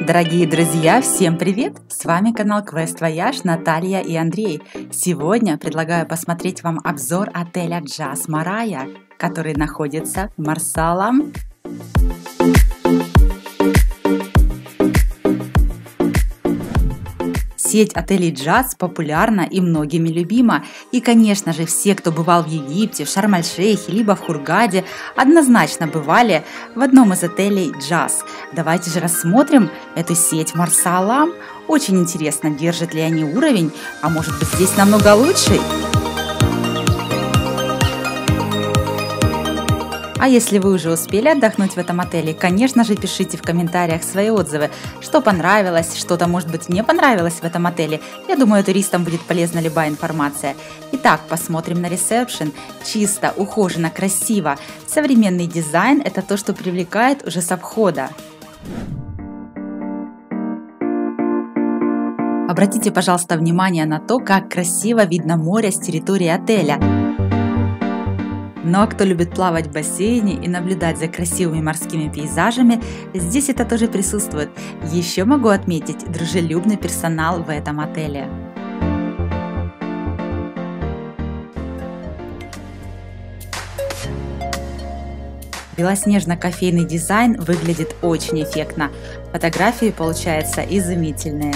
Дорогие друзья, всем привет! С вами канал Quest Voyage Наталья и Андрей. Сегодня предлагаю посмотреть вам обзор отеля Jazz Maraya, который находится в Марсала. Сеть отелей Jazz популярна и многими любима. И, конечно же, все, кто бывал в Египте, в Шарм-эль-Шейхе, либо в Хургаде, однозначно бывали в одном из отелей Jazz. Давайте же рассмотрим эту сеть в Марсала. Очень интересно, держат ли они уровень, а может быть здесь намного лучше. А если вы уже успели отдохнуть в этом отеле, конечно же, пишите в комментариях свои отзывы, что понравилось, что-то, может быть, не понравилось в этом отеле. Я думаю, туристам будет полезна любая информация. Итак, посмотрим на ресепшн. Чисто, ухоженно, красиво. Современный дизайн – это то, что привлекает уже со входа. Обратите, пожалуйста, внимание на то, как красиво видно море с территории отеля. Ну а кто любит плавать в бассейне и наблюдать за красивыми морскими пейзажами, здесь это тоже присутствует. Еще могу отметить дружелюбный персонал в этом отеле. Белоснежно-кофейный дизайн выглядит очень эффектно. Фотографии получаются изумительные.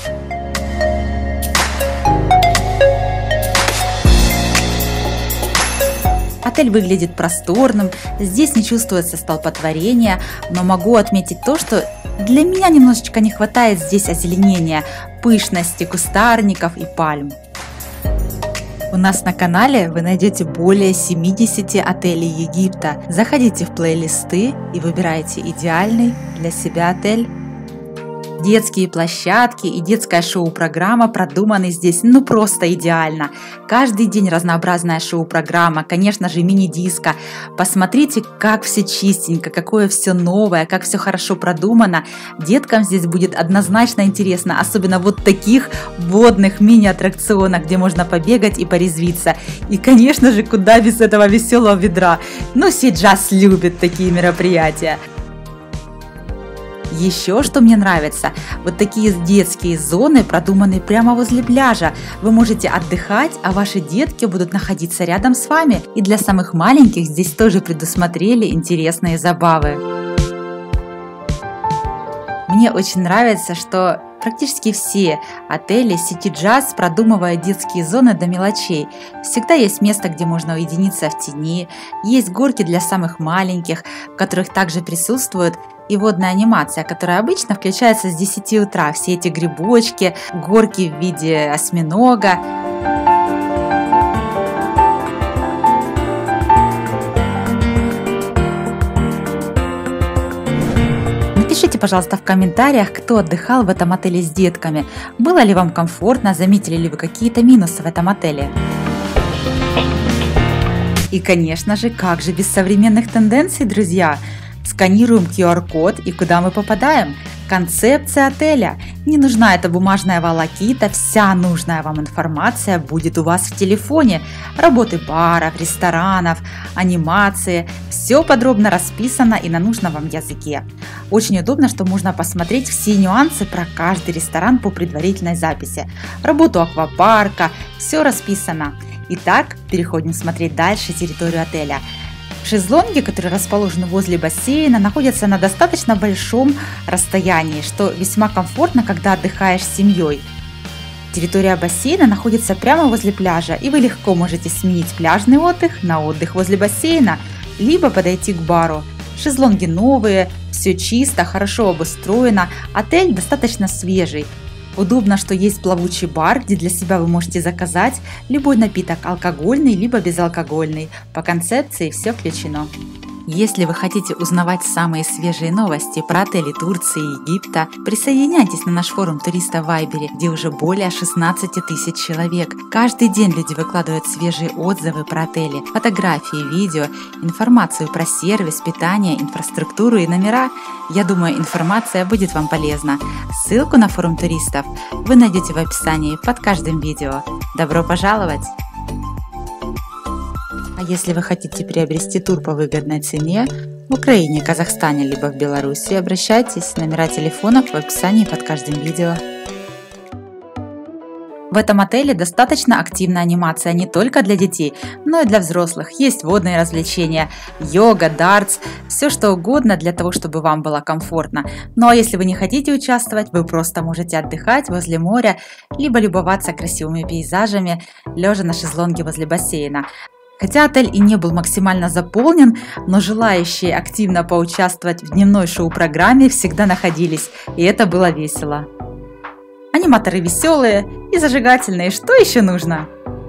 Отель выглядит просторным, здесь не чувствуется столпотворения, но могу отметить то, что для меня немножечко не хватает здесь озеленения, пышности кустарников и пальм. У нас на канале вы найдете более 70 отелей Египта. Заходите в плейлисты и выбирайте идеальный для себя отель. Детские площадки и детская шоу-программа продуманы здесь просто идеально. Каждый день разнообразная шоу-программа, конечно же, мини-диско. Посмотрите, как все чистенько, какое все новое, как все хорошо продумано. Деткам здесь будет однозначно интересно, особенно вот таких водных мини-аттракционах, где можно побегать и порезвиться. И, конечно же, куда без этого веселого ведра. Но сеть Jazz любит такие мероприятия. Еще что мне нравится, вот такие детские зоны продуманы прямо возле пляжа. Вы можете отдыхать, а ваши детки будут находиться рядом с вами. И для самых маленьких здесь тоже предусмотрели интересные забавы. Мне очень нравится, что практически все отели сети Jazz продумывают детские зоны до мелочей. Всегда есть место, где можно уединиться в тени, есть горки для самых маленьких, в которых также присутствует и водная анимация, которая обычно включается с 10 утра. Все эти грибочки, горки в виде осьминога. Напишите, пожалуйста, в комментариях, кто отдыхал в этом отеле с детками. Было ли вам комфортно, заметили ли вы какие-то минусы в этом отеле? И, конечно же, как же без современных тенденций, друзья? Сканируем QR-код и куда мы попадаем? Концепция отеля. Не нужна эта бумажная волокита, вся нужная вам информация будет у вас в телефоне. Работы баров, ресторанов, анимации. Все подробно расписано и на нужном вам языке. Очень удобно, что можно посмотреть все нюансы про каждый ресторан по предварительной записи. Работу аквапарка, все расписано. Итак, переходим смотреть дальше территорию отеля. Шезлонги, которые расположены возле бассейна, находятся на достаточно большом расстоянии, что весьма комфортно, когда отдыхаешь с семьей. Территория бассейна находится прямо возле пляжа, и вы легко можете сменить пляжный отдых на отдых возле бассейна, либо подойти к бару. Шезлонги новые, все чисто, хорошо обустроено, отель достаточно свежий. Удобно, что есть плавучий бар, где для себя вы можете заказать любой напиток, алкогольный либо безалкогольный. По концепции все включено. Если вы хотите узнавать самые свежие новости про отели Турции и Египта, присоединяйтесь на наш форум туриста в Вайбере, где уже более 16 тысяч человек. Каждый день люди выкладывают свежие отзывы про отели, фотографии, видео, информацию про сервис, питание, инфраструктуру и номера. Я думаю, информация будет вам полезна. Ссылку на форум туристов вы найдете в описании под каждым видео. Добро пожаловать! А если вы хотите приобрести тур по выгодной цене, в Украине, Казахстане, либо в Беларуси, обращайтесь, номера телефонов в описании под каждым видео. В этом отеле достаточно активная анимация не только для детей, но и для взрослых. Есть водные развлечения, йога, дартс, все что угодно для того, чтобы вам было комфортно. Ну а если вы не хотите участвовать, вы просто можете отдыхать возле моря, либо любоваться красивыми пейзажами, лежа на шезлонге возле бассейна. Хотя отель и не был максимально заполнен, но желающие активно поучаствовать в дневной шоу-программе всегда находились, и это было весело. Аниматоры веселые и зажигательные, что еще нужно?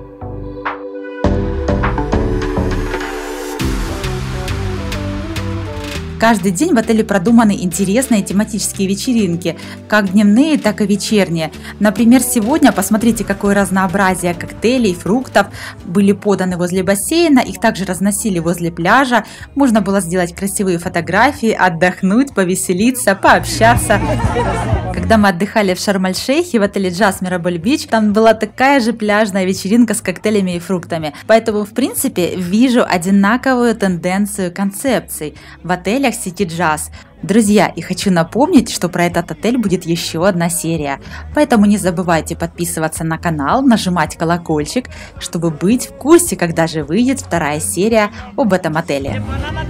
Каждый день в отеле продуманы интересные тематические вечеринки, как дневные, так и вечерние. Например, сегодня посмотрите, какое разнообразие коктейлей, фруктов были поданы возле бассейна, их также разносили возле пляжа. Можно было сделать красивые фотографии, отдохнуть, повеселиться, пообщаться. Когда мы отдыхали в Шарм-эль-Шейхе в отеле Джаз Мирабель Бич, там была такая же пляжная вечеринка с коктейлями и фруктами. Поэтому, в принципе, вижу одинаковую тенденцию концепций в отелях сети Джаз. Друзья, и хочу напомнить, что про этот отель будет еще одна серия. Поэтому не забывайте подписываться на канал, нажимать колокольчик, чтобы быть в курсе, когда же выйдет вторая серия об этом отеле.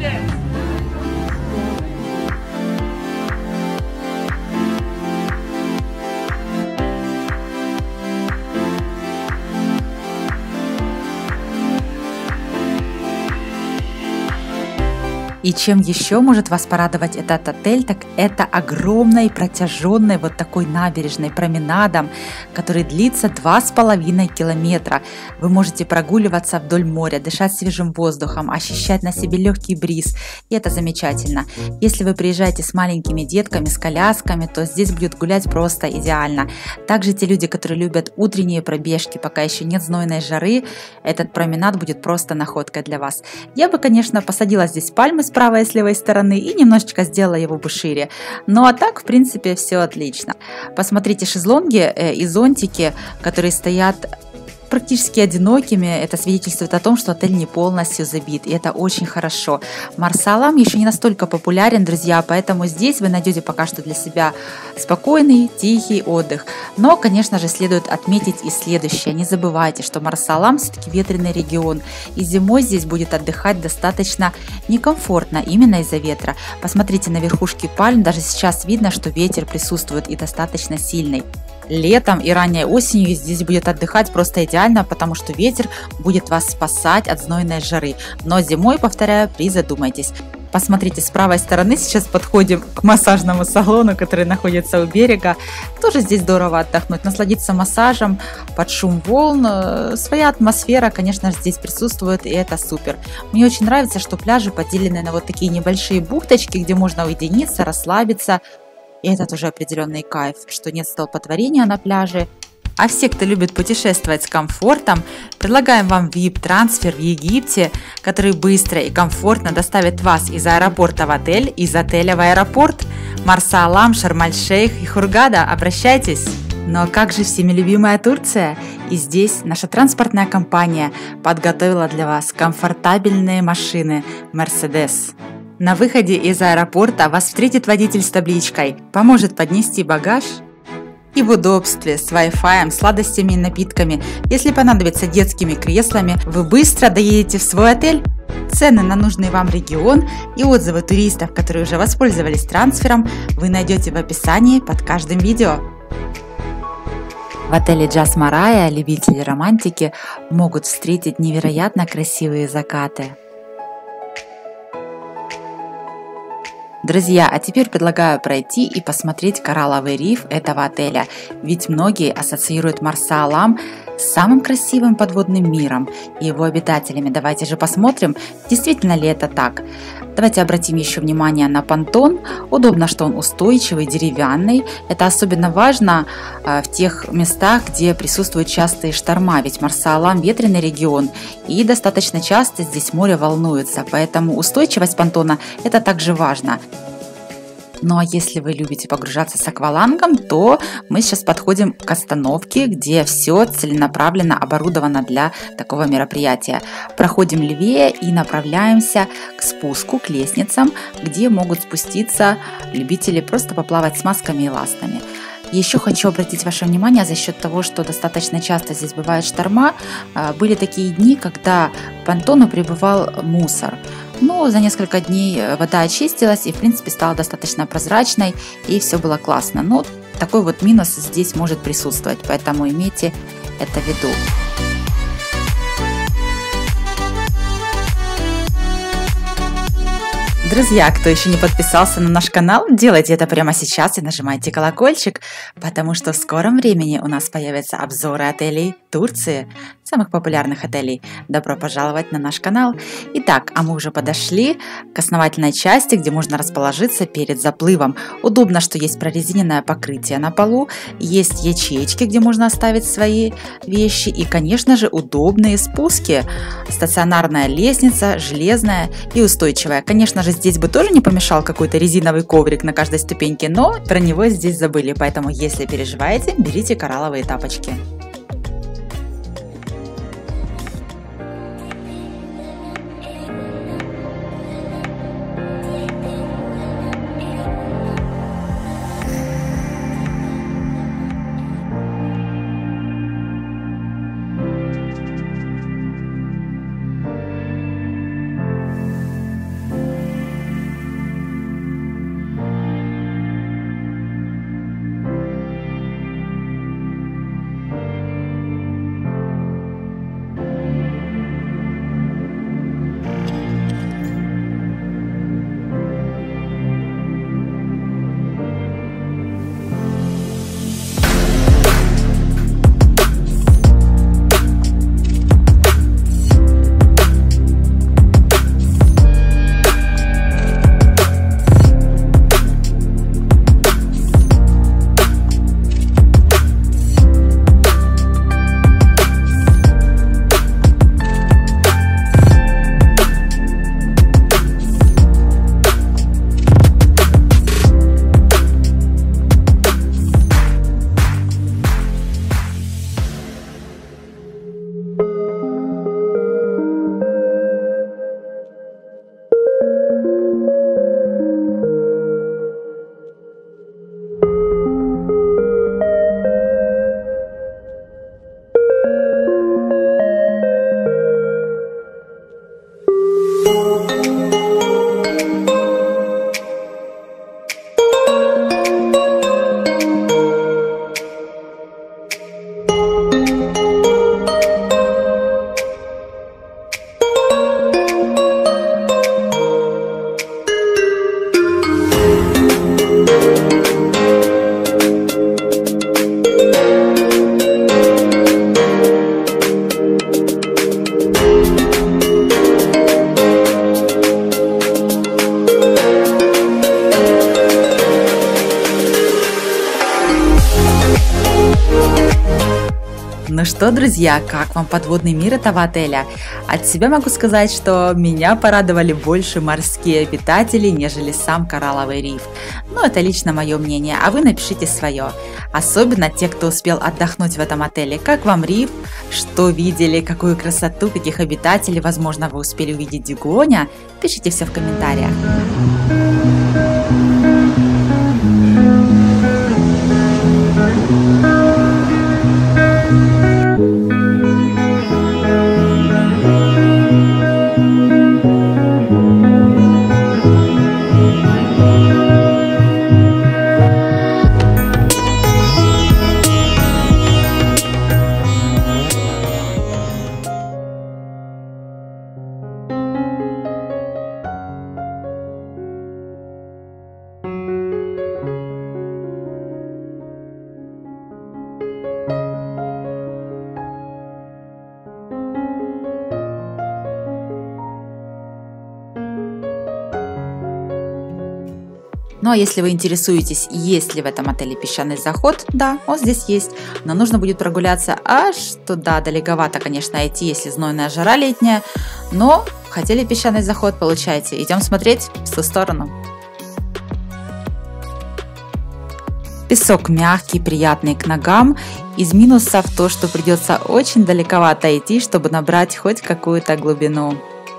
И чем еще может вас порадовать этот отель, так это огромной протяженной вот такой набережной променадом, который длится 2,5 километра. Вы можете прогуливаться вдоль моря, дышать свежим воздухом, ощущать на себе легкий бриз, и это замечательно. Если вы приезжаете с маленькими детками, с колясками, то здесь будет гулять просто идеально. Также те люди, которые любят утренние пробежки, пока еще нет знойной жары, этот променад будет просто находкой для вас. Я бы, конечно, посадила здесь пальмы с правой и с левой стороны и немножечко сделала его бы шире. Ну а так, в принципе, все отлично. Посмотрите шезлонги и зонтики, которые стоят практически одинокими. Это свидетельствует о том, что отель не полностью забит, и это очень хорошо. Марса Алам еще не настолько популярен, друзья, поэтому здесь вы найдете пока что для себя спокойный, тихий отдых. Но, конечно же, следует отметить и следующее. Не забывайте, что Марса Алам все-таки ветреный регион, и зимой здесь будет отдыхать достаточно некомфортно именно из-за ветра. Посмотрите на верхушки пальм, даже сейчас видно, что ветер присутствует и достаточно сильный. Летом и ранней осенью здесь будет отдыхать просто идеально, потому что ветер будет вас спасать от знойной жары. Но зимой, повторяю, призадумайтесь. Посмотрите, с правой стороны сейчас подходим к массажному салону, который находится у берега. Тоже здесь здорово отдохнуть, насладиться массажем под шум волн. Своя атмосфера, конечно же, здесь присутствует, и это супер. Мне очень нравится, что пляжи поделены на вот такие небольшие бухточки, где можно уединиться, расслабиться. И это тоже определенный кайф, что нет столпотворения на пляже. А все, кто любит путешествовать с комфортом, предлагаем вам VIP-трансфер в Египте, который быстро и комфортно доставит вас из аэропорта в отель, из отеля в аэропорт. Марса Алам, Шарм-эль-Шейх и Хургада, обращайтесь! Ну а как же всеми любимая Турция? И здесь наша транспортная компания подготовила для вас комфортабельные машины Mercedes. На выходе из аэропорта вас встретит водитель с табличкой, поможет поднести багаж и в удобстве с Wi-Fi, сладостями и напитками. Если понадобится детскими креслами, вы быстро доедете в свой отель. Цены на нужный вам регион и отзывы туристов, которые уже воспользовались трансфером, вы найдете в описании под каждым видео. В отеле Джаз Марая любители романтики могут встретить невероятно красивые закаты. Друзья, а теперь предлагаю пройти и посмотреть коралловый риф этого отеля, ведь многие ассоциируют Марса Алам с самым красивым подводным миром и его обитателями. Давайте же посмотрим, действительно ли это так. Давайте обратим еще внимание на понтон. Удобно, что он устойчивый, деревянный. Это особенно важно в тех местах, где присутствуют частые шторма, ведь Марса Алам ветреный регион и достаточно часто здесь море волнуется, поэтому устойчивость понтона – это также важно. Ну а если вы любите погружаться с аквалангом, то мы сейчас подходим к остановке, где все целенаправленно оборудовано для такого мероприятия. Проходим левее и направляемся к спуску, к лестницам, где могут спуститься любители просто поплавать с масками и ластами. Еще хочу обратить ваше внимание, за счет того, что достаточно часто здесь бывают шторма, были такие дни, когда к понтону прибывал мусор. Но за несколько дней вода очистилась и, в принципе, стала достаточно прозрачной, и все было классно. Но такой вот минус здесь может присутствовать, поэтому имейте это в виду. Друзья, кто еще не подписался на наш канал, делайте это прямо сейчас и нажимайте колокольчик, потому что в скором времени у нас появятся обзоры отелей Турции, самых популярных отелей. Добро пожаловать на наш канал. Итак, а мы уже подошли к основательной части, где можно расположиться перед заплывом. Удобно, что есть прорезиненное покрытие на полу, есть ячеечки, где можно оставить свои вещи, и, конечно же, удобные спуски. Стационарная лестница, железная и устойчивая. Конечно же, здесь бы тоже не помешал какой-то резиновый коврик на каждой ступеньке, но про него здесь забыли, поэтому если переживаете, берите коралловые тапочки. Ну что, друзья, как вам подводный мир этого отеля? От себя могу сказать, что меня порадовали больше морские обитатели, нежели сам коралловый риф. Но это лично мое мнение, а вы напишите свое. Особенно те, кто успел отдохнуть в этом отеле. Как вам риф? Что видели? Какую красоту? Каких обитателей? Возможно, вы успели увидеть дюгоня? Пишите все в комментариях. Ну а если вы интересуетесь, есть ли в этом отеле песчаный заход, да, он здесь есть, но нужно будет прогуляться аж туда, далековато, конечно, идти, если знойная жара летняя, но хотели песчаный заход, получайте, идем смотреть в ту сторону. Песок мягкий, приятный к ногам. Из минусов то, что придется очень далековато идти, чтобы набрать хоть какую-то глубину.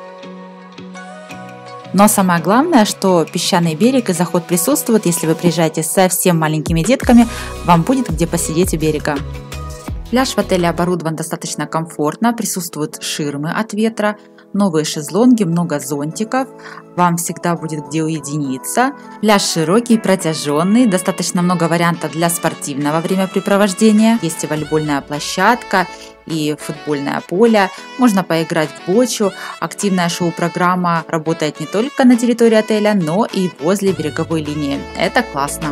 Но самое главное, что песчаный берег и заход присутствуют. Если вы приезжаете с совсем маленькими детками, вам будет где посидеть у берега. Пляж в отеле оборудован достаточно комфортно, присутствуют ширмы от ветра, новые шезлонги, много зонтиков, вам всегда будет где уединиться. Пляж широкий, протяженный, достаточно много вариантов для спортивного времяпрепровождения. Есть и волейбольная площадка, и футбольное поле, можно поиграть в бочу. Активная шоу-программа работает не только на территории отеля, но и возле береговой линии. Это классно.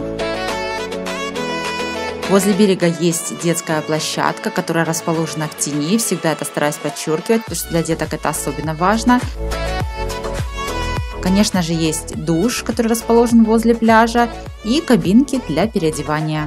Возле берега есть детская площадка, которая расположена в тени. Всегда это стараюсь подчеркивать, потому что для деток это особенно важно. Конечно же, есть душ, который расположен возле пляжа, и кабинки для переодевания.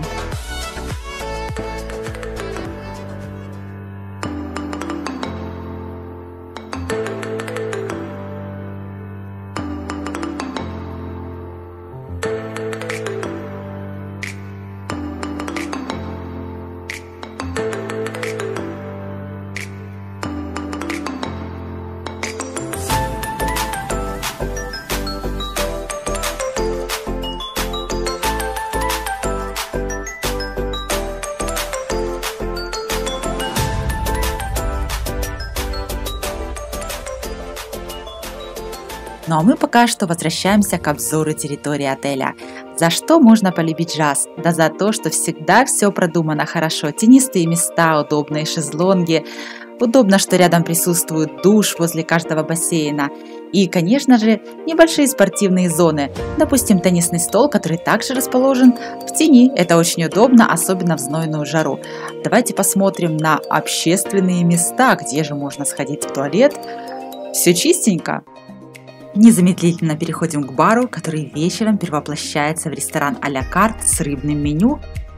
Ну а мы пока что возвращаемся к обзору территории отеля. За что можно полюбить Джаз? Да за то, что всегда все продумано хорошо. Тенистые места, удобные шезлонги. Удобно, что рядом присутствует душ возле каждого бассейна. И, конечно же, небольшие спортивные зоны. Допустим, теннисный стол, который также расположен в тени. Это очень удобно, особенно в знойную жару. Давайте посмотрим на общественные места, где же можно сходить в туалет. Все чистенько. Незамедлительно переходим к бару, который вечером перевоплощается в ресторан а-ля карт с рыбным меню.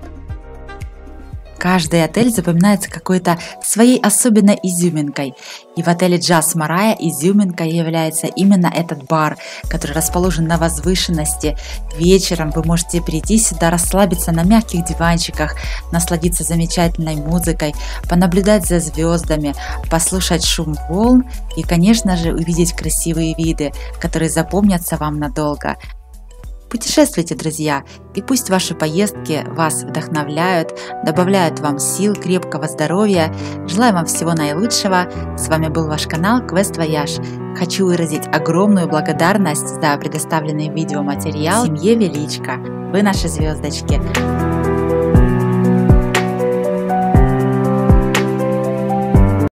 Каждый отель запоминается какой-то своей особенной изюминкой. И в отеле Джаз Марая изюминкой является именно этот бар, который расположен на возвышенности. Вечером вы можете прийти сюда, расслабиться на мягких диванчиках, насладиться замечательной музыкой, понаблюдать за звездами, послушать шум волн и, конечно же, увидеть красивые виды, которые запомнятся вам надолго. Путешествуйте, друзья, и пусть ваши поездки вас вдохновляют, добавляют вам сил, крепкого здоровья. Желаю вам всего наилучшего. С вами был ваш канал Quest Voyage. Хочу выразить огромную благодарность за предоставленный видеоматериал семье Величко. Вы наши звездочки.